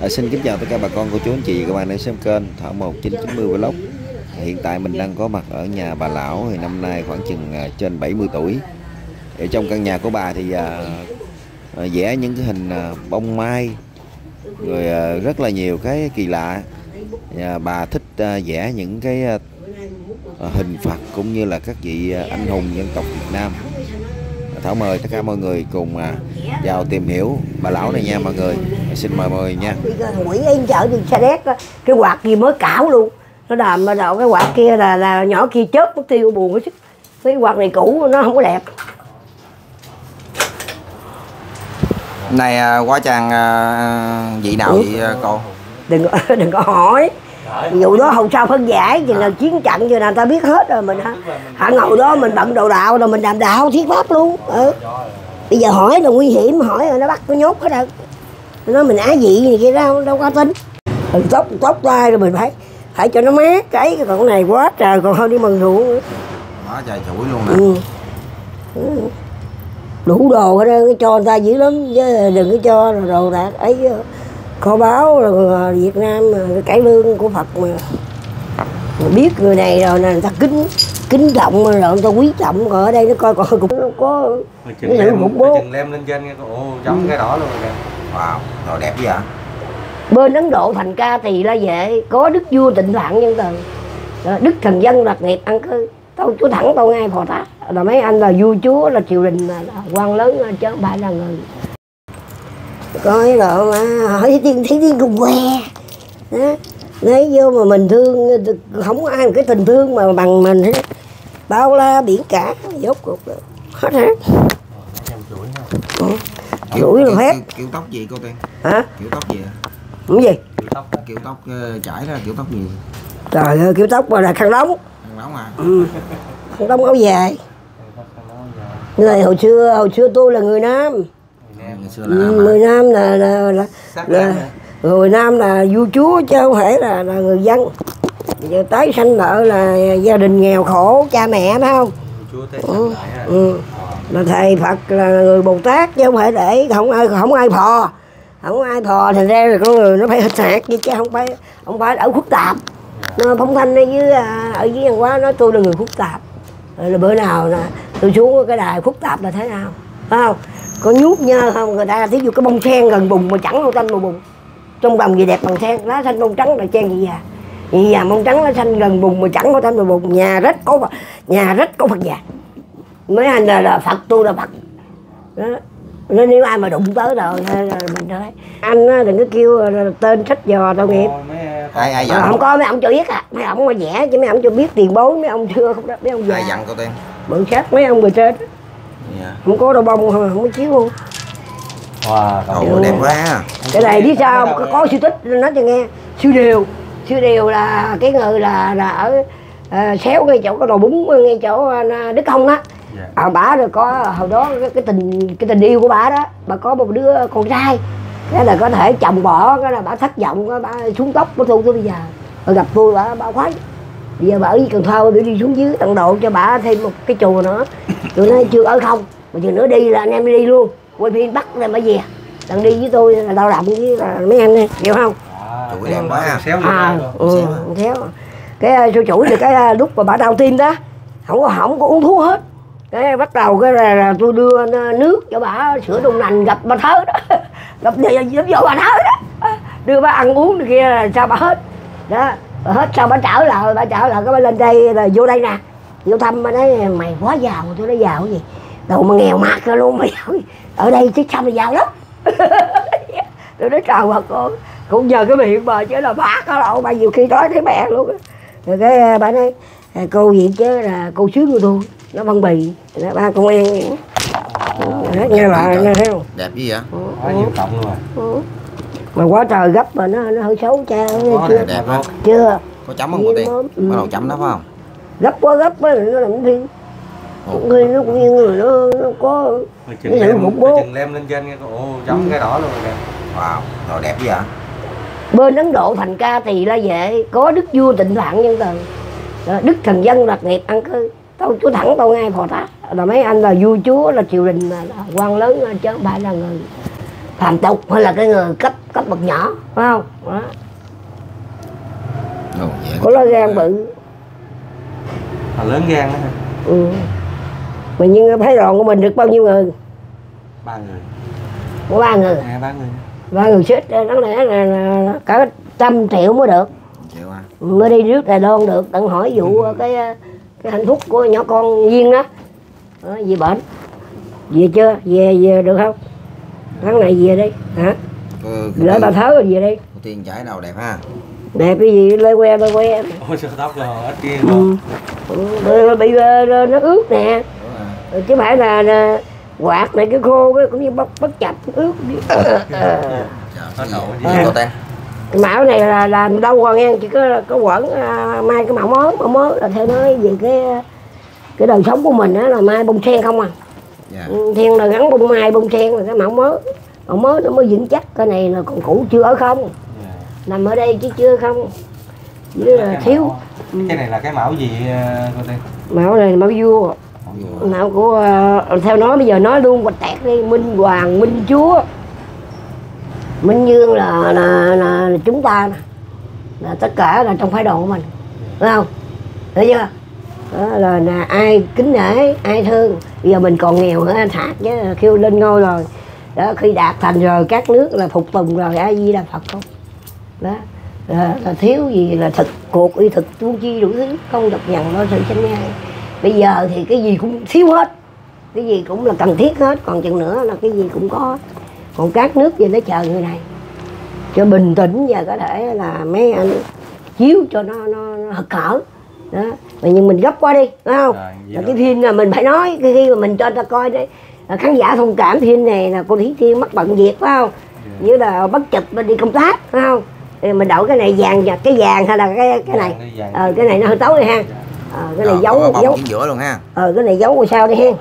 Xin kính chào tất cả bà con, cô chú, anh chị và các bạn đang xem kênh Thảo 1990 Vlog. Hiện tại mình đang có mặt ở nhà bà lão, thì năm nay khoảng chừng trên 70 tuổi. Ở trong căn nhà của bà thì vẽ những cái hình bông mai, rồi rất là nhiều cái kỳ lạ. Bà thích vẽ những cái hình Phật cũng như là các vị anh hùng dân tộc Việt Nam. Thảo mời tất cả mọi người cùng vào tìm hiểu bà lão này nha mọi người. Xin mời mọi người nha. Quỷ em chợ đi xe đét đó, cái quạt kia mới cảo luôn. Nó đàm mà đậu cái quạt kia là nhỏ kia chớp mất tiêu buồn quá chứ. Cái quạt này cũ nó không có đẹp. Này quá chàng vị nào vậy cô? Đừng có hỏi. Vụ đó hầu sao phân giải, chừng nào chiến trận chừng nào ta biết hết rồi mình hả ngồi đó mình bận đồ đạo rồi mình làm đạo thuyết pháp luôn. Bây giờ hỏi là nguy hiểm, hỏi rồi nó bắt nó nhốt hết rồi. Nó mình á dị gì kia đâu có tính. Tóc tay rồi mình phải cho nó mát cái con này quá trời còn hơn đi mần ruộng nữa. Quá trời chuỗi luôn nè. Đủ đồ hết trơn, cho người ta dữ lắm chứ đừng có cho đồ đạc ấy kho báu rồi Việt Nam cải lương của Phật mà biết người này rồi nè, người ta kính trọng rồi người ta quý trọng, còn ở đây nó coi còn cũng có cái sự khủng bố. Chừng lem lên trên nghe cô, giống cái đỏ luôn rồi kìa. Wow, đồ đẹp vậy hả? Bên Ấn Độ thành ca tỳ la vệ có đức vua Tịnh Phạn Nhân Từ, đức thần dân lạc nghiệp ăn cư. Tao chúa thẳng tao ngay phò tá là mấy anh là vua chúa là triều đình là quan lớn chứ không phải là người coi rồi mà hỏi thấy tiên cùng que đó. Lấy vô mà mình thương không có ai một cái tình thương mà bằng mình hết, bao la biển cả dốt cuộc hết hết. Chuỗi là phép. Kiểu tóc gì cô Tiên? Hả? Kiểu tóc gì? Cái gì? Kiểu tóc chải ra kiểu tóc gì? Trời ơi, kiểu tóc mà là khăn đóng. Khăn đóng à? Khăn đóng áo dài. Người hồi xưa tôi là người Nam. Người Nam là người Nam là vua chúa chứ không phải là người dân. Giờ tái sanh nợ là gia đình nghèo khổ cha mẹ phải không? Là thầy Phật là người Bồ Tát chứ không phải để không ai phò. Không ai phò thành ra là con người nó phải hít hạt chứ không phải ở phức tạp. Nó Phong Thanh ở dưới văn hóa nói tôi là người phức tạp. Rồi là bữa nào là tôi xuống cái đài phức tạp là thế nào? Phải không? Có nhút nhơ không? Người ta thí dụ cái bông sen gần bùn mà chẳng màu xanh màu bùn. Trong đồng gì đẹp bằng sen, lá xanh bông trắng là chen gì già. Gì già bông trắng lá xanh gần bùn mà chẳng màu xanh màu bùn. Nhà rất có Phật già. Mấy anh là Phật, tôi là Phật. Đó. Nên nếu ai mà đụng tới rồi mình thôi. Anh đừng có kêu tên sách giò tội nghiệp. Ai không có mấy ông cho biết mấy ông mà vẽ chứ mấy ông cho biết tiền bối, mấy ông chưa không đó, mấy ông già. Ai dặn cô Tiên? Bự sách mấy ông người trên. Không có đâu bông không có chiếu luôn. Wow, đẹp quá. Cái này biết sao có sư tích nói cho nghe. Sư Điều là cái người là ở xéo ngay chỗ cái đồ bún ngay chỗ Đức Công đó. Bả rồi có hồi đó cái tình yêu của bả đó, bà có một đứa con trai, cái là có thể chồng bỏ, cái là bả thất vọng, bả xuống tóc bả thu tới bây giờ. Rồi gặp tôi bả khoái. Bây giờ bà ở Cần Thơ để đi xuống dưới tận độ cho bả thêm một cái chùa nữa. Tôi nói chưa ở không, mà chừng nữa đi là anh em đi luôn, quay phim bắt rồi mới về. Đừng đi với tôi là lao động với là mấy anh này, hiểu không? Chuỗi đẹp quá. Xéo Xéo. Cái chuỗi thì cái lúc mà bả đau tim đó, không có uống thuốc hết. Cái bắt đầu cái là tôi đưa nước cho bà sữa đậu nành gặp bà Thớ đó. Gặp vô bà Thớ đó. Đưa bà ăn uống này kia là sao bà hết. Đó, bà hết sao bà trở lại cái bà lên đây là vô đây nè. Vô thăm bà nói mày quá giàu, tôi nói giàu cái gì. Đâu mà nghèo mạt ra luôn mày. Ở đây chứ sao mà giàu lắm. Tôi nói trời bà cô cũng nhờ cái miệng bà chứ là bác có đâu bà nhiều khi nói thấy mẹ luôn. Rồi cái bà nói cô gì chứ là cô sướng của tôi. Nó Văn Bì, nó ba công an nghe lại nghe thấy không? Đẹp gì vậy? Quá nhiều cộng luôn rồi. Mà quá trời gấp mà nó hơi xấu cha. Chưa đẹp không? Chưa. Có chấm không cô Tiên? Có đầu chấm đó phải không? Gấp quá nó làm phim. Khi nó cũng như người nó có cái sự khủng bố. Chừng lem lên trên nghe cô, giống cái đỏ luôn rồi kìa. Wow, đồ đẹp gì vậy? Bên Ấn Độ thành ca tỳ la vệ có đức vua Tịnh Phạn Nhân Từ, đức thần dân lạc nghiệp ăn cư. Tao chúa thẳng tao ngay phò tá là mấy anh là vua chúa là triều đình là quan lớn chứ không phải là người phàm tục hay là cái người cấp bậc nhỏ, phải không? Đó. Có lá gan bự. Lớn gan đó hả? Ừ. Mà nhưng phái đoàn của mình được bao nhiêu người? 3 người. Có 3 người. 3 người. 3 người chết đáng lẽ là cả 100 triệu mới được. Chịu à. Mới đi nước Đài Loan được. Tận hỏi vụ cái hạnh phúc của nhỏ con Duyên đó. Về bệnh. Về chưa? Về được không? Tháng này về đi. Hả? Lỡ bà Thớ rồi về đi. Cô Tiên chải đầu đẹp ha. Đẹp cái gì lê que. Ôi sao tóc rồi ít kia luôn. Bị nó ướt nè. Chứ phải là quạt này cái khô cái cũng như bất chập ướt đi. Cái mão này là làm đâu còn nghe, chỉ có quẩn mai cái mão mới là theo nói về cái đời sống của mình đó là mai bông sen không à. Then là gắn bông mai bông sen là cái mão mới nó mới vững chắc. Cái này là còn cũ chưa ở không, nằm ở đây chứ chưa không, chứ là thiếu. Cái này là cái mão gì cô Tiên? Mão này là mão vua. Mão của theo nói bây giờ nói luôn quạch tẹt đi, Minh Hoàng, Minh Chúa, Minh Dương là chúng ta nè, là tất cả là trong phái đoàn của mình, phải không? Thấy chưa? Đó là ai kính nể, ai thương. Bây giờ mình còn nghèo hơn anh Thạc chứ, kêu lên ngôi rồi. Đó, khi đạt thành rồi các nước là phục tùng rồi, A Di Đà Phật không? Đó, là thiếu gì là thực cuộc y thực tu chi đủ thứ, không được nhận lo sự chánh ngang. Bây giờ thì cái gì cũng thiếu hết, cái gì cũng là cần thiết hết, còn chừng nữa là cái gì cũng có. Còn các nước gì nó chờ người này cho bình tĩnh và có thể là mấy anh chiếu cho nó hật hở đó. Mà nhưng mình gấp quá đi, phải không? Là cái phim là mình phải nói khi mà mình cho người ta coi đấy, khán giả thông cảm phim này là cô Thủy Tiên mắc bận việc, phải không? Như là bất chợt mình đi công tác, phải không? Thì mình đậu cái này vàng, cái vàng hay là cái này, cái này nó hơi tối đi ha. Cái này giấu giữa luôn ha. Cái này giấu rồi sao đi ha.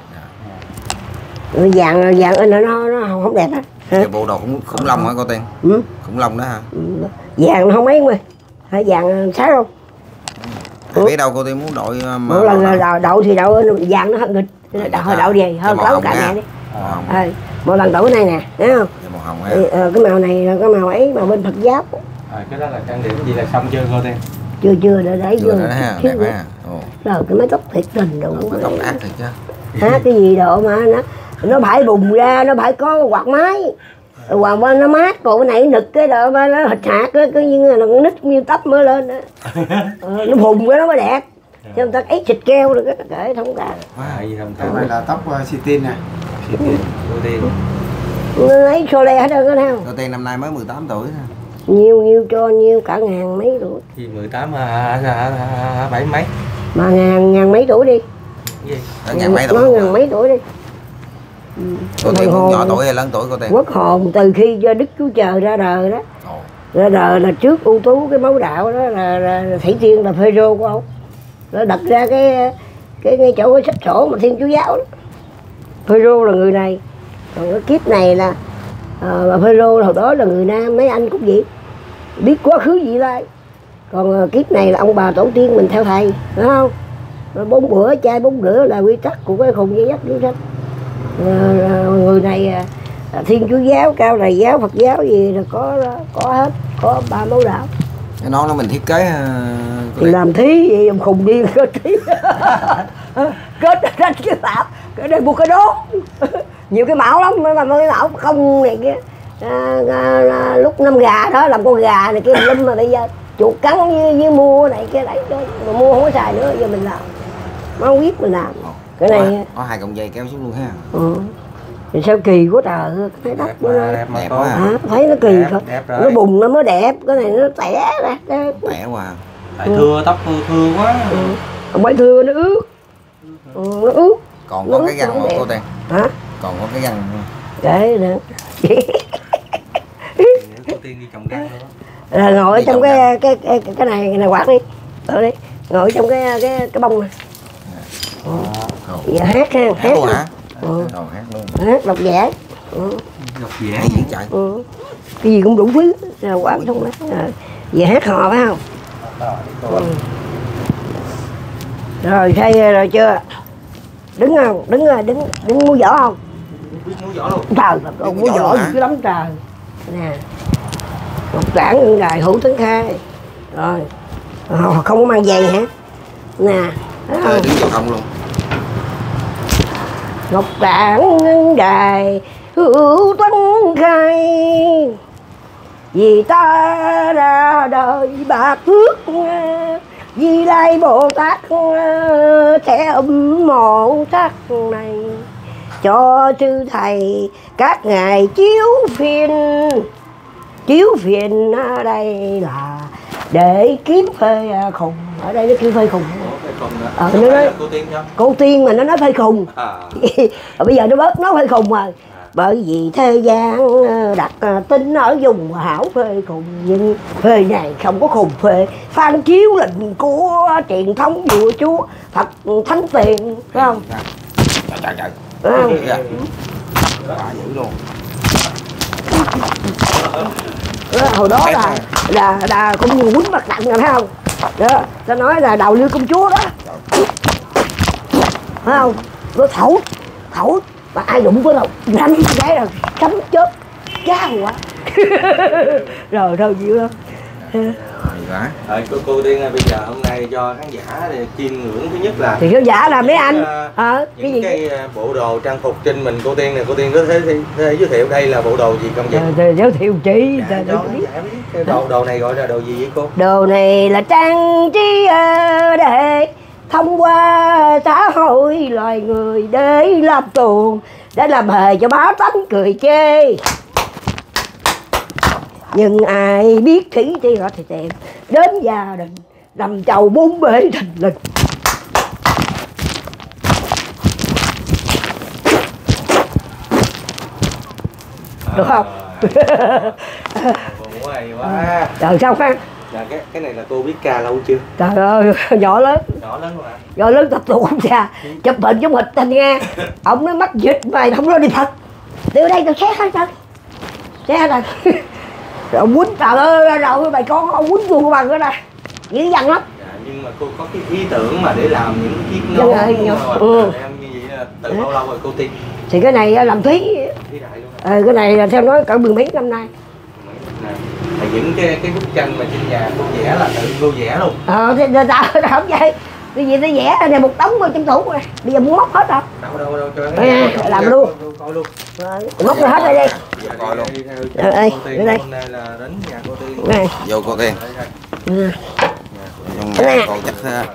Vàng in là nó không đẹp á. Cái bộ đồ khủng long hả cô Tiên? Khủng long đó hả? Vàng nó không mấy mà, phải vàng sáng không? Biết đâu cô Tiên muốn đội mà một lần là đậu thì đậu vàng nó hơn nghịch, đậu gì hơn cấu cả nhà đi. Một lần đậu cái này nè, thấy không? Màu hồng ha. Cái màu này là cái màu ấy, màu bên Phật giáo. Cái đó là trang điểm gì là xong chưa cô Tiên? Chưa để đấy chưa nữa ha, đẹp ha. Rồi cái mái tóc thiệt tình đủ. Mái tóc ác thiệt chứ. Cái gì độ mà nó phải bùng ra, nó phải có quạt máy. Hoàng bên nó mát, còn cái này nực cái độ mà nó hịch hạt đó, cứ như là nó nít như tóc mới lên đó. Nó bùng cái nó mới đẹp. Chứ người ta ít xịt keo được cái kể thông cảm. Cái này là tóc Sitin nè. Cô Tiên. Lấy xô le hết trơn cái nào. Cô Tiên năm nay mới 18 tuổi nè. Nhiều cho nhiêu cả ngàn mấy tuổi. Gì 18 7 mấy? Mà ngàn mấy tuổi đi. Gì? Ngàn mấy tuổi. Nói ngàn mấy tuổi đi. Cô Tiên muốn nhỏ tuổi hay lớn tuổi cô Tiên? Quốc hồn từ khi cho Đức Chúa Trời ra đời đó. Ra đời là trước ưu tú cái máu đạo đó là Thủy Tiên là Phêrô của ông. Nó đặt ra cái chỗ cái sách sổ mà Thiên Chúa giáo đó. Phêrô là người này. Còn cái kiếp này là Phêrô hồi đó là người Nam, mấy anh cũng vậy. Biết quá khứ vị lai. Còn kiếp này là ông bà tổ tiên mình theo thầy, phải không? 4 bữa chay 4 bữa là quy tắc của cái khùng dây dắt Chúa Sách. Người này Thiên Chúa giáo, Cao Đài giáo, Phật giáo gì là có hết, có 3 mẫu đạo. Cái nón nó mình thiết kế thì làm thí vậy ông khùng điên kết thí. Kết ra cái tạo cái đây buộc cái đố. Nhiều cái mão lắm mà cái mão không này kia. Lúc năm gà đó làm con gà này kia lâm mà bây giờ chuột cắn như mua này kia đấy mà mua không có xài nữa, giờ mình làm máu huyết mình làm cái này có 2 cọng dây kéo xuống luôn ha. Thì sao kỳ quá trời, cái đất nó đẹp quá. Thấy nó kỳ thôi, nó bùng nó mới đẹp, cái này nó tẻ ra tẻ quá. Tại thưa tóc thưa quá. Ông bảy thưa nó ướt. Nó ướt. Còn có cái găng không cô Tiên? Hả? Còn có cái găng để nè. Cô Tiên đi trồng găng nữa. Là ngồi trong cái này quạt đi. Ở đi. Ngồi trong cái bông này. Giờ hát ha, hát luôn hả? Hát luôn. Hát đọc vẽ. Đọc vẽ gì chạy. Cái gì cũng đủ thứ, sao quạt không đó. Giờ hát hò phải không? Rồi xây rồi chưa? Đứng không? Đứng múa võ không? biết múa võ luôn. Trời mà con múa võ dữ lắm trời. Nè. Ngọc Trảng Ngân Đài Hữu Tấn Khai. Rồi. Không có mang giày hả? Nè. Đứng vô không luôn. Ngọc Trảng Ngân Đài Hữu Tấn Khai. Vì ta ra đời bạc phước, Di Lai Bồ Tát sẽ mộ sắc này cho sư thầy các ngài chiếu phiền ở đây là để kiếm phê khùng. Ở đây nó kêu phê khùng. Nó nói cô tiên mà nó nói phê khùng. Bây giờ nó bớt nói phê khùng rồi. Bởi vì thế gian đặt tin ở vùng hảo phê khùng, nhưng phê này không có khùng phê. Phan chiếu lệnh của truyền thống vua chúa Phật Thánh Tiền, phải không? Trời. Không? Dữ luôn. Hồi đó là cũng như quýnh mặt nặng rồi, phải không? Đó, ta nói là đầu Liêu Công Chúa đó, phải không? Nó thổi mà ai đụng với đâu đánh cái là cắm chết cháo quá. Rồi thôi dữ lắm. Cô Tiên ơi, bây giờ hôm nay cho khán giả để chiêm ngưỡng, thứ nhất là thì khán giả là mấy anh những cái bộ đồ trang phục trên mình. Cô Tiên này, cô Tiên có thể giới thiệu đây là bộ đồ gì không vậy? Giới thiệu chị. Cái đồ này gọi là đồ gì vậy cô? Đồ này là trang trí để thông qua xã hội loài người, để làm tuồng, để làm hề cho bá tánh cười chê. Nhưng ai biết thủy thì họ thì tìm đến gia đình làm chầu bốn bể thành lịch. Được không? Quá. Trời sao Phan? Dạ, cái này là cô biết ca lâu chưa? Trời ơi, nhỏ lớn. Nhỏ lớn luôn hả? Nhỏ lớn tập tụ không xa. Chụp bệnh trong hịch thành nghe. Ông nói mắc dịch mày không nói đi thật. Từ đây tao xét hết trơn. Xét hết rồi. Rồi ông quýnh, trời ơi, rồi mày con ông quýnh tôi bằng cái này. Dữ dằn lắm. Dạ, nhưng mà cô có cái ý tưởng mà để làm những chiếc nón em như vậy là từ bao lâu rồi cô Tiên? Thì cái này làm thí đại luôn. Cái này là theo nói cỡ 10 mấy năm nay. Thì những cái bức tranh mà trên nhà cô vẽ là tự cô vẽ luôn. Thì tao không vậy. Cái gì tao vẽ này một đống ở trong tủ này. Bây giờ muốn móc hết rồi. Đâu cho làm luôn. Coi luôn. Móc hết đây đi. Coi luôn. Đây, đây. Hôm nay là đến nhà cô Tiên. Này. Vô cô Tiên. Trong nhà còn chắc ha.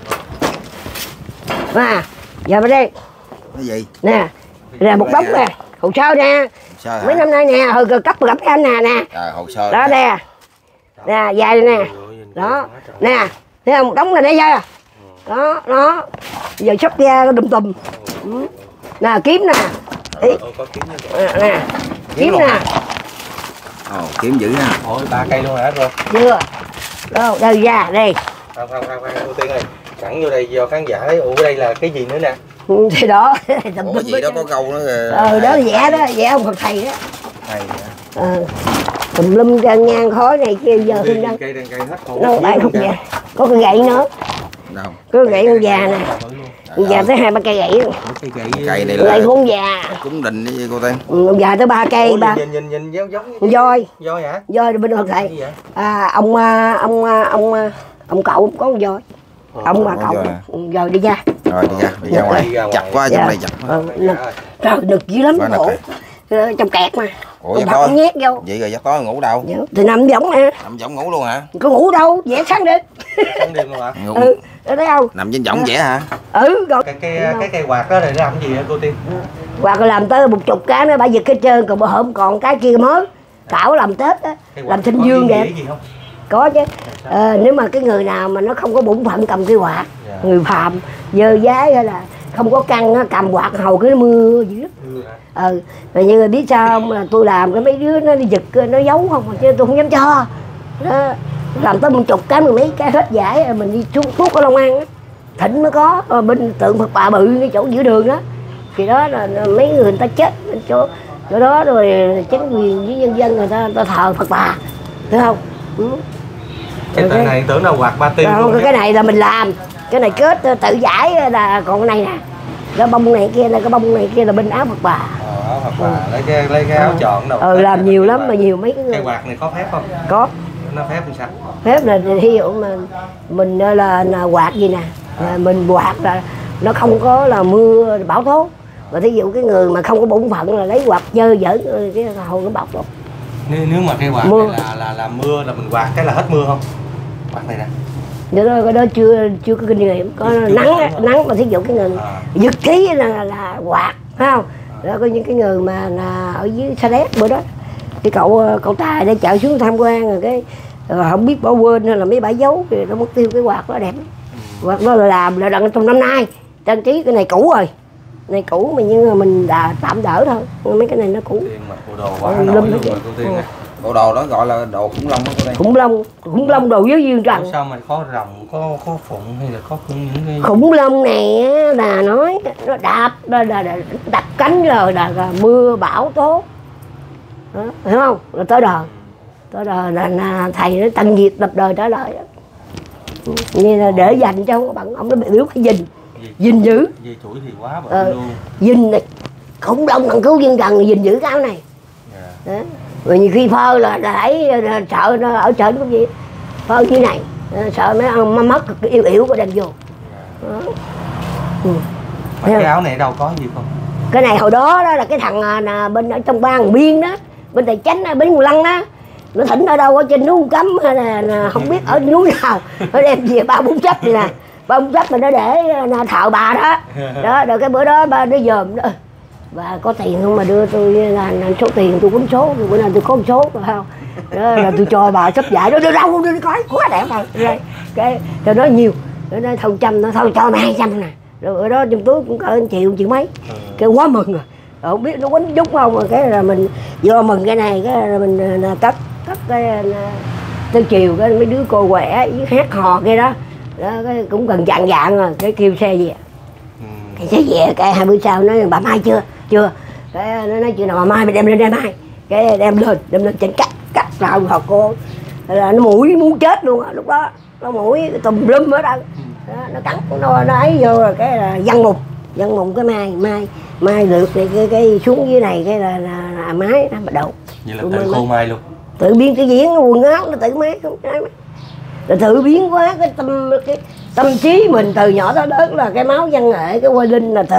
Giờ bên đây. Cái gì? Nè. Là một đống nè. Hồ sơ nè. Mấy năm nay nè, hồi cấp gặp anh nè. Hồ sơ. Đó nè. Nè, dài nè. Đó. Nè, thấy không? Đóng này đây chưa? Đó. Giờ sắp ra đùm tùm. Nè, kiếm nè. Nè. Kiếm nè. Kiếm dữ ha. Ôi, 3 cây luôn hả cô? Chưa. Đâu, đây ra, đây. Không, cô Tiên ơi. Sẵn vô đây do khán giả thấy, ủa đây là cái gì nữa nè? Thì đó. Ủa gì đó có gâu nữa kìa. Đó vẽ đó, vẽ ông Phật thầy đó. Thầy hả? Tùm lum ngang khói này kia giờ Hương đang cây hết đâu tại không vậy. Có cái gậy nữa. Đâu? Có cái gậy con già nè. Con già tới 2-3 cây gậy luôn. Cây này là là con già. cúng đình với cô Tiên. Con già tới 3 cây ba. Nhìn giống Voi. Voi hả? Voi bên Phật thầy. Ông cậu có con voi. Ông bà cậu rồi đi ra. Rồi đi ra ngoài. Chặt quá trong này chặt quá. Trời nực dữ lắm khổ. Trong kẹt mà. Ủa giấc tối nhét vô. Vậy rồi giấc tối ngủ đâu? Thì nằm võng nè. Nằm võng ngủ luôn hả? Có ngủ đâu, vẽ sáng đêm. Sáng đêm luôn hả? Thấy không? Nằm trên võng vẽ hả? Rồi. Cái cây quạt đó để làm gì hả cô Tiên? Quạt làm tới 10 cái nữa, bà giật cái trơn, còn bữa hôm còn cái kia mới. Thảo làm Tết á, làm sinh dương vậy. Có chứ. Nếu mà cái người nào mà nó không có bổn phận cầm cái quạt, người phàm dơ dái hay là không có căn á, cầm quạt hầu cái mưa dữ lắm. Rồi như biết sao không, là tôi làm cái mấy đứa nó đi giật nó giấu không, chứ tôi không dám cho đó. Làm tới 10 cái, 10 mấy cái hết giải rồi mình đi xuống thuốc ở Long An á, Thịnh mới có bên tượng Phật Bà bự cái chỗ giữa đường đó. Thì đó là mấy người ta chết bên chỗ đó, rồi chính quyền với nhân dân người ta thờ Phật Bà, thấy không? Cái này tưởng là quạt ba tiên luôn. Cái này là mình làm, cái này kết tự giải là còn cái này nè, cái bông này kia là cái bông này kia là bên áo Phật Bà. hoặc là lấy cái áo tròn đầu làm nhiều lắm mà nhiều mấy cái người. Cây quạt này có phép không? Có. Nó phép làm sao? Phép là thí dụ mà mình là quạt gì nè, mình quạt là nó không có là mưa bão tố. Và thí dụ cái người mà không có bổn phận là lấy quạt chơi giỡn cái hầu nó bọc luôn. Nếu mà cây quạt mưa. Này là mưa là mình quạt cái là hết mưa không? Quạt này nè. Cái đó chưa có kinh nghiệm. Có nắng mà thí dụ cái người giật khí là quạt, phải không? Đó có những cái người mà là ở dưới Sa Đéc bữa đó cái cậu Tài để chạy xuống tham quan rồi cái không biết bỏ quên hay là mấy bãi dấu thì nó mất tiêu cái quạt đó đẹp. Quạt đó là làm là đặng trong năm nay trang trí. Cái này cũ rồi, này cũ mà nhưng mà mình tạm đỡ thôi, mấy cái này nó cũ. Bộ đồ đó gọi là đồ khủng long đó cô đây. Khủng long đồ với viên trần. Sao mà có rồng, có phụng hay là có những cái khủng long này là nói nó đập cánh rồi là mưa bão tố. Đó, hiểu không? Là tới đời là thầy nó tận diệt đập đời trả lời đó. Như là để dành cho ông nó biểu phải gìn giữ. Dây chuỗi thì quá bận luôn. Gìn này khủng long bằng cứu viên trần gìn giữ cái áo này. Đó. Rồi nhiều khi phơ là thấy sợ nó ở trển cái gì phơ như này sợ mấy ông mất yếu của đem vô. Cái áo này đâu có gì không? Cái này hồi đó là cái thằng bên ở trong bang biên đó, bên Tài Chánh bên Mù Lăng đó, nó thỉnh ở đâu ở trên núi Cấm hay là không biết ở núi nào nó đem về 3-4 chấp này nè, 3-4 chấp mà nó để thợ bà đó rồi cái bữa đó ba nó dòm đó. Và có tiền không mà đưa tôi là số tiền tôi quýnh số, bữa nào tôi có một số phải không? Đó là tôi cho bà sắp giải đó, đưa đâu đưa coi quá đẹp rồi. Cái rồi nói nhiều, nó nói thôi trăm nó thôi cho mày 200 nè. Rồi ở đó trong túi cũng có 1 triệu mấy. Cái quá mừng rồi. Rồi không biết nó quýnh chút không rồi cái là mình vô mừng cái này cái là mình cắt cái tới chiều cái mấy đứa cô quẻ với hát hò kia đó. Đó cái cũng gần dạng rồi, cái kêu xe về. Cái xe về cái 2 bữa sau nói bà Mai chưa cái nó nói chuyện nào bà Mai mày đem lên mai cái đem lên trên cắt vào học cô là nó mũi muốn chết luôn á lúc đó nó mũi tùm lum ở đâu đó, nó cắn nó ấy vô rồi cái là văn mùng cái mai lượt cái xuống dưới này cái là mái nó bắt đầu vậy là tự khô mai luôn tự biến cái diễn quần áo nó tự mái không trái rồi tự biến quá cái tâm trí mình từ nhỏ tới lớn là cái máu văn nghệ cái quay linh là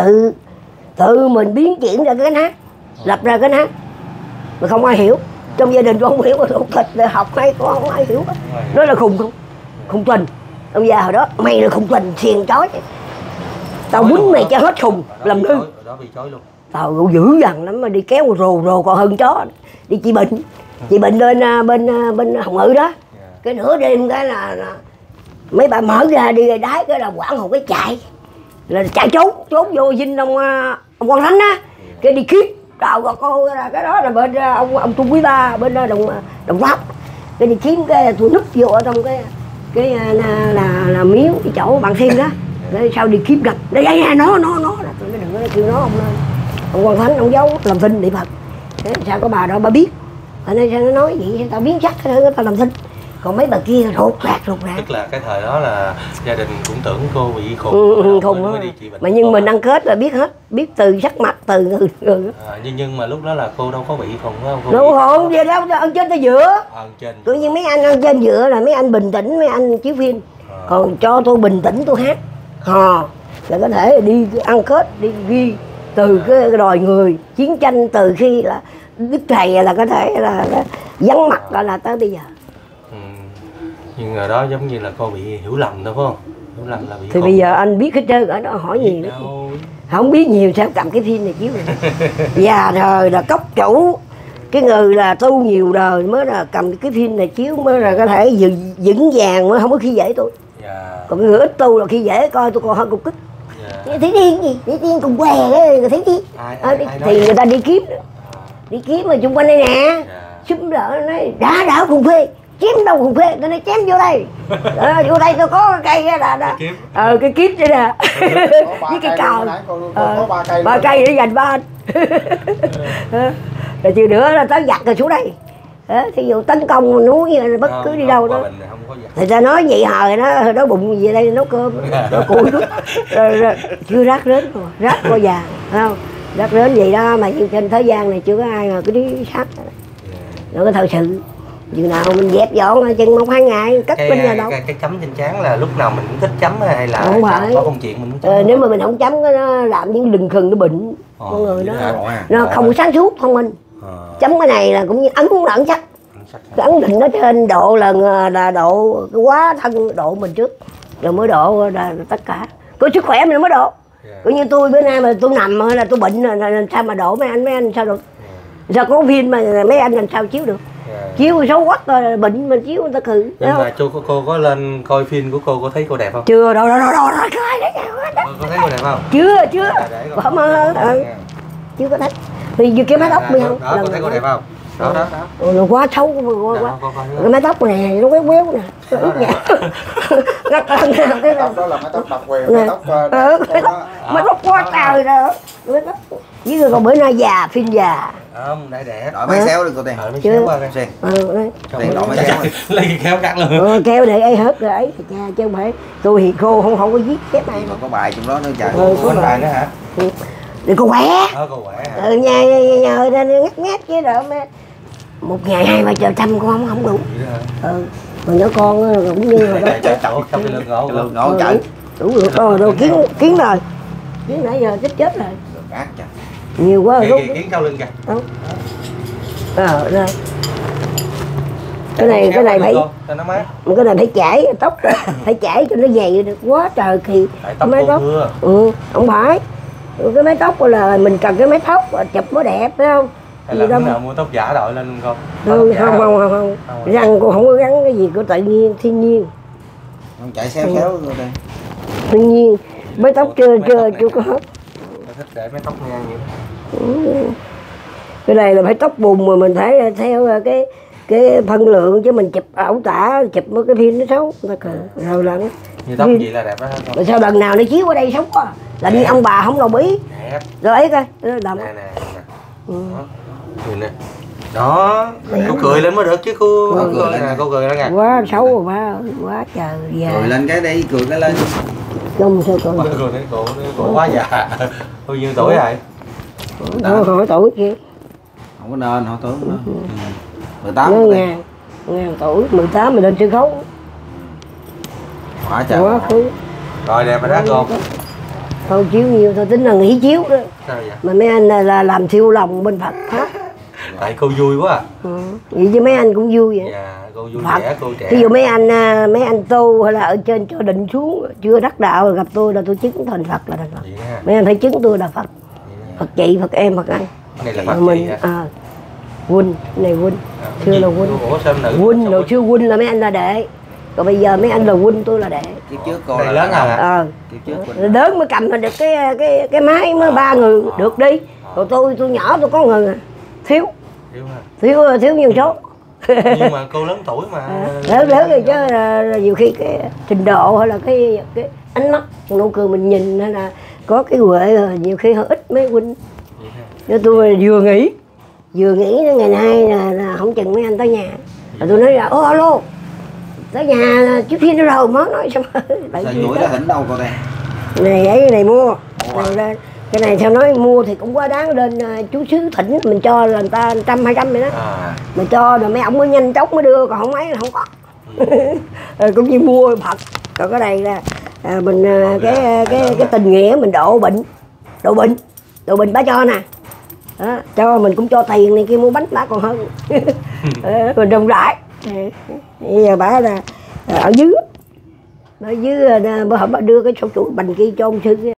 tự mình biến chuyển ra cái hát lập ra cái hát mà không ai hiểu trong gia đình tôi không hiểu mà tôi thịt để học hay tôi không ai hiểu đó là khùng tình ông già hồi đó mày là khùng tình xiền trói tao quýnh mày cho hết khùng làm hư tao dữ dằn lắm mà đi kéo rồ còn hơn chó đi chị bệnh lên bên Hồng Ngự đó cái nửa đêm cái là mấy bà mở ra đi đái cái là quảng hồn cái chạy trốn vô dinh ông Quang Thánh á cái đi kiếp đào vào cô cái đó là bên ông Trung Quý Ba bên Đồng Tháp cái đi kiếm cái tôi núp vô ở trong cái là miếu cái chỗ bạn xem đó để sao đi kiếm gặp đây nè nó là tôi nói đừng có kêu nó ông lên ông Quang Thánh ông giấu làm thinh niệm Phật thế sao có bà đó bà biết ở đây sao nó nói vậy tao biến chắc tao làm thinh còn mấy bà kia rụt rạc tức là cái thời đó là gia đình cũng tưởng cô bị khùng khùng mà nhưng mình ăn kết là biết hết biết từ sắc mặt từ người nhưng mà lúc đó là cô đâu có bị khùng không đâu khùng gì đâu ăn trên tới giữa tự nhiên mấy anh ăn trên giữa là mấy anh bình tĩnh mấy anh chiếu phim còn cho tôi bình tĩnh tôi hát hò là có thể đi ăn kết đi ghi từ cái đòi người chiến tranh từ khi là đức thầy là có thể là vắng mặt là tới bây giờ. Nhưng ở đó giống như là cô bị hiểu lầm đâu phải không? Hiểu lầm là bị thì bây giờ anh biết hết trơn ở đó hỏi gì nữa. Không biết nhiều sao cầm cái phim này chiếu này. Già thời là cốc chủ cái người là tu nhiều đời mới là cầm cái phim này chiếu mới là có thể vững vàng mới không có khi dễ tôi. Còn cái người ít tu là khi dễ coi tôi còn hơn cục kích. Thí Tiên gì? Thí Tiên cùng què cái Thí Tiên. Thì người ta đi kiếm mà chung quanh đây nè. Xúm lỡ nói đã cùng phê. Chém đâu cùng phê, tôi nói chém vô đây. Vô đây tôi có cái cây là cái kiếp đây nè. Với cái cào. 3 cây để dành 3 anh. Rồi chiều nữa là tới giặt rồi xuống đây. Thí dụ tấn công núi bất cứ đi đâu đó. Thì ta nói vậy hồi nó bụng về đây nấu cơm, nó củi rồi chưa rác đến rồi, rác qua già, phải không? Rắc rến vậy đó, mà trên thế gian này chưa có ai mà cứ đi sát. Nó có thật sự. Chừng nào mình dẹp dọn chừng 1-2 ngày cất bên nhà đâu. Cái chấm trên trán là lúc nào mình cũng thích chấm hay là không phải. có công chuyện mình muốn chấm? Nếu mà mình không chấm nó làm những lừng khừng nó bệnh. Con người nó không sáng suốt thông minh. Chấm cái này là cũng như ấn ẩn chắc. Cái ấn định nó trên độ là độ quá thân độ mình trước. Rồi mới độ là tất cả. Có sức khỏe mình mới độ. Cũng như tôi bữa nay mà tôi nằm hay là tôi bệnh là sao mà độ mấy anh sao được? Sao có phim mà mấy anh làm sao chiếu được? Chiếu xấu quắc rồi bệnh mình chiếu người ta khử. Nhưng mà cô có lên coi phim của cô có thấy cô đẹp không? Chưa đâu. Có thấy cô đẹp không? Chưa. Không chưa có thấy. Vì như cái mái tóc bây không? Đó, có thấy cô đẹp không? Đó. Nó quá xấu quá. Cái mái tóc này nó quéo nè. Cái tóc đó là mái tóc độc quyền, mái tóc quá trời rồi. Với người còn bữa nay già, phim già. Không, đã đẻ. Đổi máy xéo đi cô Tiền. Chưa qua coi. Tiền đổi máy xéo. Lấy cái kéo cắt luôn. Kéo để ấy hết rồi ấy, chứ không phải. Tôi thì cô không có viết chép này. Còn có bài trong đó nữa trời. Có bài nữa hả? Để cô khỏe. Cô khỏe hả? Nhờ ra ngắt chứ rồi mà. Một ngày 2-3 giờ trăm con không đủ. Mà nhớ con cũng như rồi đó. Trong cái lưng ngộ chạy. Đủ được rồi, kiến rồi. Kiến nãy giờ chết rồi. Nhiều quá rồi. Kiến sau lưng kìa. Rồi. Cái này phải cái này phải chảy tóc phải chảy cho nó dày được quá trời thì mái tóc. Không phải. Cái mái tóc là mình cần cái mái tóc chụp mới đẹp phải không? Hay là lúc nào mua tóc giả đội lên luôn không. Răng cô không có gắn cái gì của tự nhiên thiên nhiên. Không chạy xéo xéo rồi đây. Thiên nhiên mái tóc chưa có hết. Thích để mái tóc ngang vậy. Cái này là phải tóc bùn mà mình phải theo cái phân lượng chứ mình chụp ẩu tả chụp mấy cái phim nó xấu rồi là như tóc gì là đẹp đó không? Rồi sao lần nào nó chiếu ở đây xấu quá là như ông bà không đồng ý đẹp rồi ấy coi đầm nè đó cô cười lên mới được chứ cô cười lên nè quá xấu quá trời già cười lên cái đi cười cái lên không sao còn cô quá già bao nhiêu tuổi rồi hỏi tuổi kia không có nên hỏi tuổi nữa 18 ngàn tuổi 18 mình lên sân khấu quá trời quá khứ rồi đẹp rồi đó cô không chiếu nhiều thôi tính là nghỉ chiếu đó. Sao vậy? Mà mấy anh là làm thiêu lòng bên Phật Pháp. Tại cô vui quá à. Vậy chứ mấy anh cũng vui vậy. Dạ, cô vui Phật. vẻ, cô trẻ. Ví dụ mấy anh tu hay là ở trên cho định xuống chưa đắc đạo gặp tôi là tôi chứng thành Phật là thành Phật. Mấy anh phải chứng tôi là Phật. Phật chị, Phật em, Phật anh. Này là Phật mình huynh, này huynh. Xưa là huynh. Huynh hồi xưa huynh là mấy anh là đệ. Còn bây giờ mấy anh là huynh tôi là đệ. Kiếp trước cô là lớn hả? Lớn mới cầm được cái máy mới 3 người được đi. Còn tôi nhỏ tôi có người thiếu nhiều số. Nhưng mà cô lớn tuổi mà. Lớn rồi chứ nhiều khi cái trình độ hay là cái ánh mắt nụ cười mình nhìn hay là có cái huệ rồi nhiều khi hơi ít mấy huynh. Nên tôi vừa nghĩ ngày nay là không chừng mấy anh tới nhà. Rồi tôi nói là alo tới nhà trước khi nó rồi mới nói xong rồi nhủi nó hỉnh đâu cô đây này ấy cái này mua cái này theo nói mua thì cũng quá đáng lên chú xứ thỉnh mình cho là người ta 100-200 vậy đó mà cho rồi mấy ông mới nhanh chóng mới đưa còn không ấy là không có cũng như mua thật còn cái này là mình cái tình nghĩa mình độ bệnh bả cho nè đó, cho mình cũng cho tiền này kia mua bánh bả còn hơn mình đồng lại bây giờ bả là ở dưới bữa hổm bà đưa cái sổ chuỗi bành kia cho ông sư